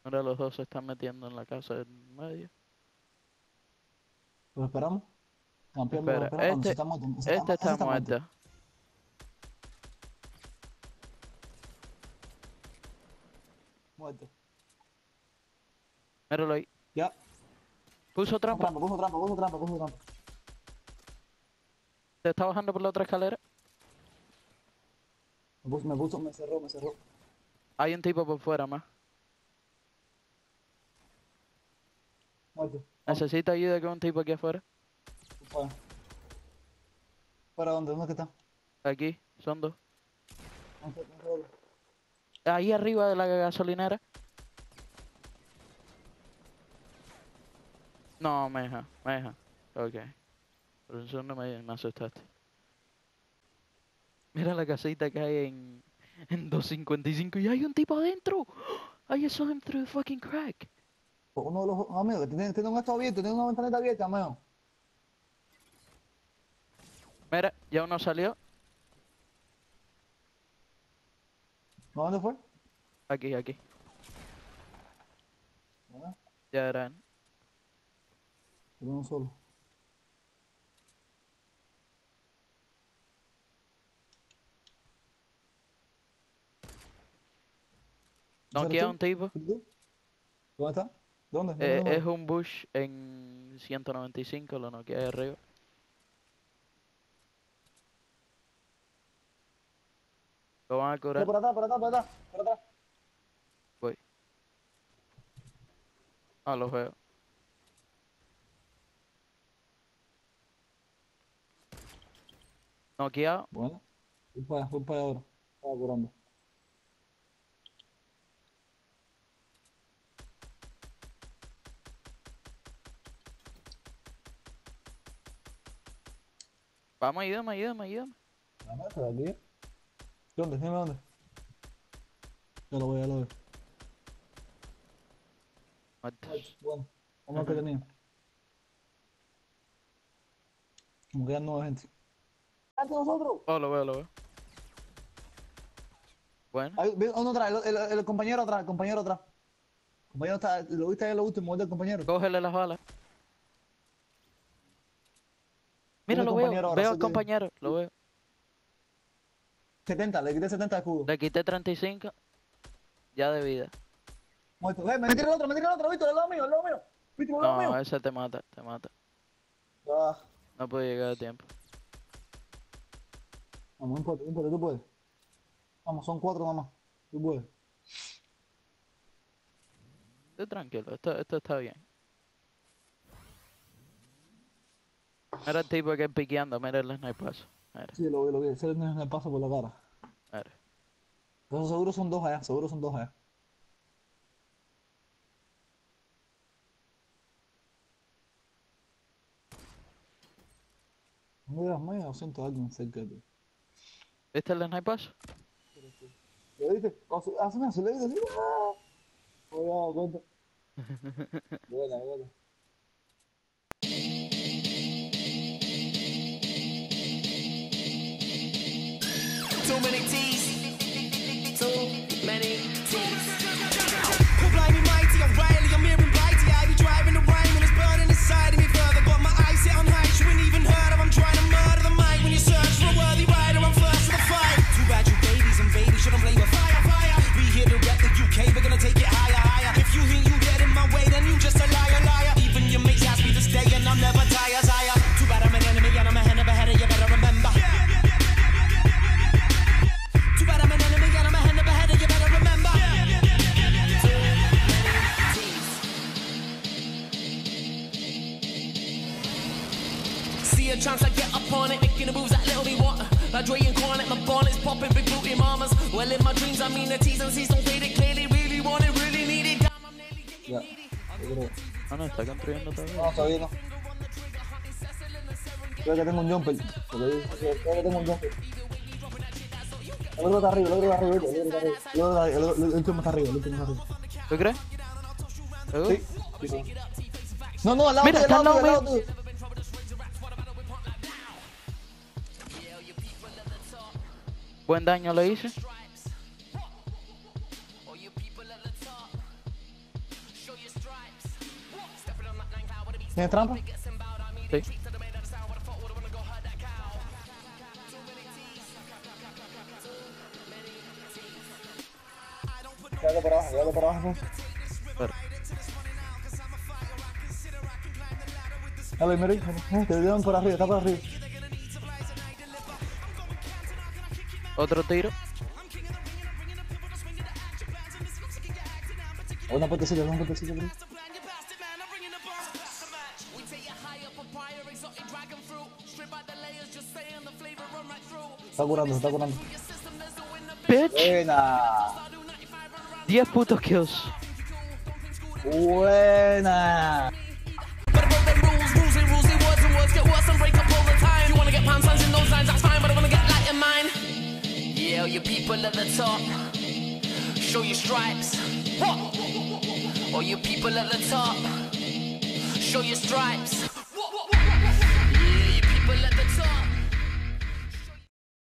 Ahora los dos se están metiendo en la casa en medio. Los esperamos. Campeamos, los Espera, esperamos. Cuando se está muerto. este Ese está está muerto. muerto. Muerto. Míralo ahí. Ya. Puso trampa. Trampa, puso trampa, puso trampa, puso trampa. Se está bajando por la otra escalera. Me cerró, me cerró. Hay un tipo por fuera más. Muerto. Vamos. Necesita ayuda con un tipo aquí afuera. Fuera. ¿Fuera dónde? ¿Dónde es que está? Aquí, son dos. No sé. Ahí arriba de la gasolinera. No, me deja. Ok. Por un segundo me asustaste. Mira la casita que hay en 255 y hay un tipo adentro. I saw him through the fucking crack. Uno de los amigos que tiene un esto abierto, tiene una ventanita abierta, amigo. Mira, ya uno salió. ¿Dónde fue? Aquí. Bueno, Ya eran. tiene uno solo. No ¿Ese eres queda tú? un tipo. ¿Eres tú? ¿Dónde está? ¿Dónde? ¿Dónde lo Es muero? un Bush en 195, lo noqueé arriba. Lo van a Mira, curar. por atrás, por atrás, por atrás, por atrás. Voy. Ah, los veo. Noqueado. Bueno, voy para allá ahora. Estaba curando. Vamos, ayúdame. La mesa de aquí. ¿Dónde? Dime dónde. Ya lo veo, ya lo veo. Muertos. Bueno, vamos a ver qué tenía. Como quedan nueva gente. ¡Ante nosotros! Oh, lo veo. Bueno. Ahí, ve uno atrás, el compañero atrás, el compañero atrás. El compañero está, lo viste ahí en lo último, el del compañero. Cógele las balas. Mira, Tiene lo veo. compañero ahora, Veo así al que. compañero. Lo veo. 70, le quité 70 de escudo. Le quité 35. Ya de vida. Muerto. Me tira el otro, Víctor, al lado mío, al lado mío. Víctor, al lado No, mío. ese te mata. Ah, No puedo llegar a tiempo. vamos, no importa, tú puedes. Vamos, son 4 nada más. Tú puedes. Estoy tranquilo. Esto está bien. Mira el tipo que es piqueando. Mira el snipazo. Mira. Sí, lo vi. Ese me pasa por la cara. Mira. Esos seguros son dos allá, seguros son dos allá. No digas mío, siento a alguien cerca de ti. ¿Viste el snipazo? ¿Le dices? Hazme así, le dices así. ¡Ah! Cuidado, cuenta. Buena, buena. Too many T's. Too many T's. Cool, blimey, mighty, I'm Riley, I'm hearing bitey. I be driving the rhyme and it's burning inside of me further. Got my eyes set on high, you ain't even heard of. I'm trying to murder the mic when you search for a worthy rider. I'm first to the fight. Too bad you babies and babies shouldn't play with fire, fire. We here to rep the UK, we're gonna take it higher, higher. If you think you get in my way, then you just a liar, liar. Even your mates ask me to stay and I'm never tired, tired. Too bad I'm an enemy and I'm a hand of a header, you better remember. Too bad I'm an enemy and I'm a hand of a header, you better remember. See a chance I get up on it, making the moves that little me want. Like Dre and Cornet, my bonnet's popping, big booty mamas. Well, in my dreams, I mean the T's and C's don't fade it clearly. Really want it, really need it. Damn, I'm nearly getting Ya, needy. yo creo. Ah, no, está construyendo todavía. No, todavía no. Creo que tengo un jumper. Creo que tengo un jumper. El otro está arriba, el otro está arriba, el último está arriba, el último está arriba. ¿Tú crees? ¿Seguro? Sí, sí, sí. No, no, al lado Mira, tuyo, está al lado al tuyo, lado al lado tuyo. Buen daño le hice. ¿Tienes trampa? Sí. Quédate por abajo. Pero, Dale, Mary. Te dieron por arriba, está por arriba. otro tiro. Una puertecita, bro. Está curando. Bitch. Buena. 10 putos kills. Buena. But above them rules, words and words get worse and break up all the time. You wanna get pound signs in those lines, that's fine, but I wanna get light in mine. Yeah, you people at the top, show your stripes. What? All you people at the top, show your stripes.